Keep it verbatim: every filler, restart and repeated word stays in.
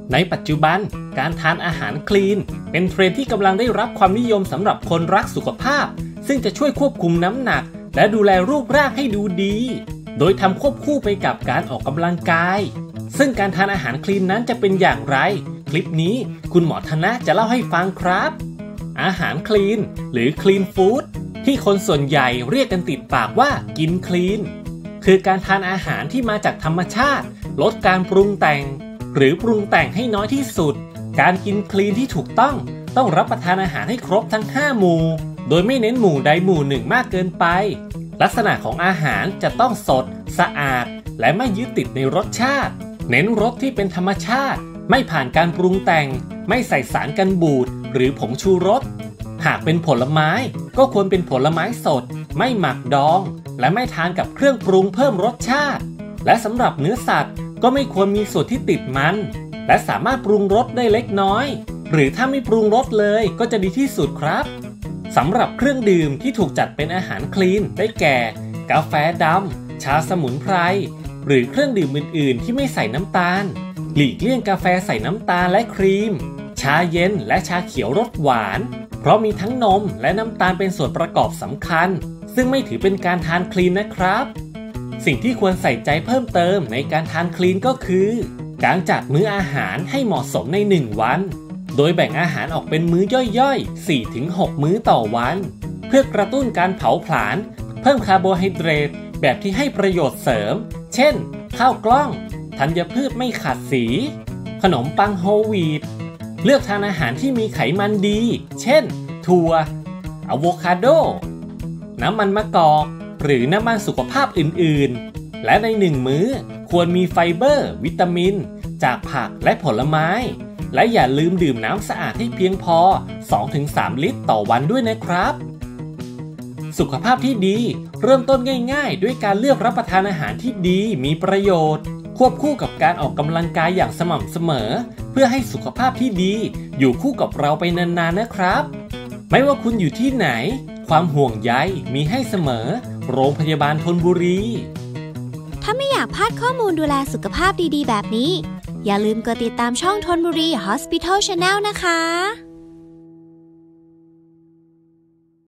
ในปัจจุบันการทานอาหารคลีนเป็นเทรนด์ที่กำลังได้รับความนิยมสำหรับคนรักสุขภาพซึ่งจะช่วยควบคุมน้ำหนักและดูแลรูปร่างให้ดูดีโดยทำควบคู่ไปกับการออกกำลังกายซึ่งการทานอาหารคลีนนั้นจะเป็นอย่างไรคลิปนี้คุณหมอธนะจะเล่าให้ฟังครับอาหารคลีนหรือคลีนฟู้ดที่คนส่วนใหญ่เรียกกันติดปากว่ากินคลีนคือการทานอาหารที่มาจากธรรมชาติลดการปรุงแต่งหรือปรุงแต่งให้น้อยที่สุดการกินคลีนที่ถูกต้องต้องรับประทานอาหารให้ครบทั้งห้าหมู่โดยไม่เน้นหมู่ใดหมู่หนึ่งมากเกินไปลักษณะของอาหารจะต้องสดสะอาดและไม่ยึดติดในรสชาติเน้นรสที่เป็นธรรมชาติไม่ผ่านการปรุงแต่งไม่ใส่สารกันบูดหรือผงชูรสหากเป็นผลไม้ก็ควรเป็นผลไม้สดไม่หมักดองและไม่ทานกับเครื่องปรุงเพิ่มรสชาติและสำหรับเนื้อสัตว์ก็ไม่ควรมีส่วนที่ติดมันและสามารถปรุงรสได้เล็กน้อยหรือถ้าไม่ปรุงรสเลยก็จะดีที่สุดครับสำหรับเครื่องดื่มที่ถูกจัดเป็นอาหารคลีนได้แก่กาแฟดำชาสมุนไพรหรือเครื่องดื่มอื่นๆที่ไม่ใส่น้ำตาลหลีกเลี่ยงกาแฟใส่น้ำตาลและครีมชาเย็นและชาเขียวรสหวานเพราะมีทั้งนมและน้ำตาลเป็นส่วนประกอบสำคัญซึ่งไม่ถือเป็นการทานคลีนนะครับสิ่งที่ควรใส่ใจเพิ่มเติมในการทานคลีนก็คือการจัดมื้ออาหารให้เหมาะสมในหนึ่งวันโดยแบ่งอาหารออกเป็นมื้อย่อยๆ สี่ถึงหก มื้อต่อวันเพื่อกระตุ้นการเผาผลาญเพิ่มคาร์โบไฮเดรตแบบที่ให้ประโยชน์เสริมเช่นข้าวกล้องธัญพืชไม่ขาดสีขนมปังโฮลวีตเลือกทานอาหารที่มีไขมันดีเช่นถั่วอะโวคาโดน้ำมันมะกอกหรือน้ำมันสุขภาพอื่นๆและในหนึ่งมื้อควรมีไฟเบอร์วิตามินจากผักและผลไม้และอย่าลืมดื่มน้ำสะอาดให้เพียงพอ สองถึงสาม ลิตรต่อวันด้วยนะครับสุขภาพที่ดีเริ่มต้นง่ายๆด้วยการเลือกรับประทานอาหารที่ดีมีประโยชน์ควบคู่กับการออกกำลังกายอย่างสม่ำเสมอเพื่อให้สุขภาพที่ดีอยู่คู่กับเราไปนานๆนะครับไม่ว่าคุณอยู่ที่ไหนความห่วงใยมีให้เสมอโรงพยาบาลธนบุรีถ้าไม่อยากพลาดข้อมูลดูแลสุขภาพดีๆแบบนี้อย่าลืมกดติดตามช่องธนบุรี Hospital Channel นะคะ